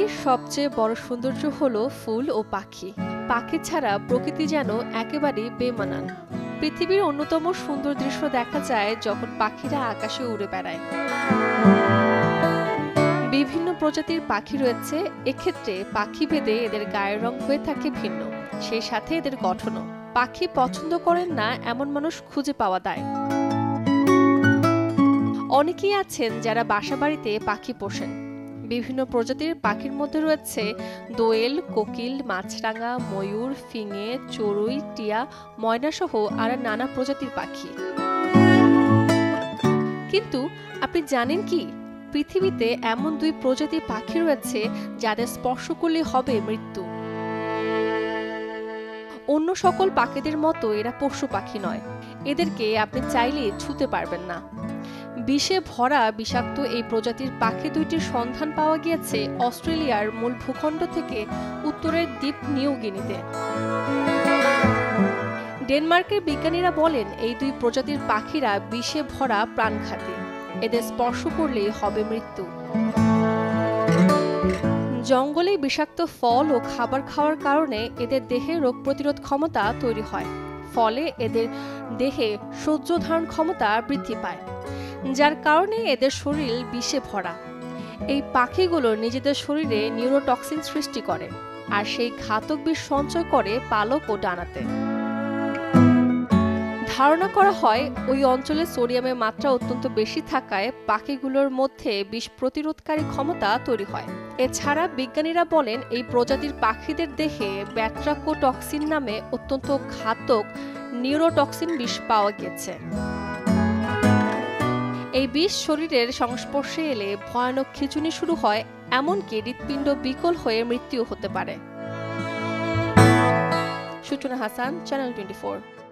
প্রকৃতির সবচেয়ে বড় সৌন্দর্য হলো ফুল ও পাখি। পাখি ছাড়া প্রকৃতি যেন একেবারেই বেমানান। পৃথিবীর অন্যতম সুন্দর দৃশ্য দেখা যায় যখন পাখিরা আকাশে উড়ে বেড়ায়। বিভিন্ন প্রজাতির পাখি রয়েছে, এক্ষেত্রে পাখি ভেদে এদের গায়ের রং হয়ে থাকে ভিন্ন, সেই সাথে এদের গঠনও। পাখি পছন্দ করেন না এমন মানুষ খুঁজে পাওয়া যায়। অনেকেই আছেন যারা বাসাবাড়িতে পাখি পোষেন। বিভিন্ন প্রজাতির পাখির মধ্যে রয়েছে দোয়েল, কোকিল, মাছরাঙা, ময়ূর, ফিঙে, চড়ুই, টিয়া, ময়না সহ আরো নানা প্রজাতির পাখি। কিন্তু আপনি জানেন কি, পৃথিবীতে এমন 2 প্রজাতির পাখি রয়েছে যাদের স্পর্শ করলে হবে মৃত্যু। অন্য সকল পাখিদের মতো এরা পশু পাখি নয়, এদেরকে আপনি চাইলে ছুঁতে পারবেন না। বিষে ভরা বিষাক্ত এই প্রজাতির পাখি 2টির সন্ধান পাওয়া গিয়েছে অস্ট্রেলিয়ার মূল ভূখণ্ড থেকে উত্তরের দ্বীপ নিউ গিনিতে। ডেনমার্কের বিজ্ঞানীরা বলেন এই 2 প্রজাতির পাখিরা বিষে ভরা প্রাণঘাতী, এদের স্পর্শ করলেই হবে মৃত্যু। জঙ্গলে বিষাক্ত ফল ও খাবার খাওয়ার কারণে এদের দেহে রোগ প্রতিরোধ ক্ষমতা তৈরি হয়, ফলে এদের দেহে সহ্য ধারণ ক্ষমতা বৃদ্ধি পায়, যার কারণে এদের শরীর বিষে ভরা। এই পাখিগুলো নিজেদের শরীরে নিউরোটক্সিন সৃষ্টি করে, আর সেই ঘাতক বিষ সঞ্চয় করে পালক ও ডানাতে। ধারণা করা হয় ওই অঞ্চলে সোডিয়ামের মাত্রা অত্যন্ত বেশি থাকায় পাখিগুলোর মধ্যে বিষ প্রতিরোধকারী ক্ষমতা তৈরি হয়। এছাড়া বিজ্ঞানীরা বলেন এই প্রজাতির পাখিদের দেহে ব্যাট্রাকোটক্সিন নামে অত্যন্ত ঘাতক নিউরোটক্সিন বিষ পাওয়া গেছে। এই বিষ শরীরের সংস্পর্শে এলে ভয়ানক খিঁচুনি শুরু হয়, এমনকি হৃৎপিণ্ড বিকল হয়ে মৃত্যু হতে পারে। সূচনা হাসান, চ্যানেল 24।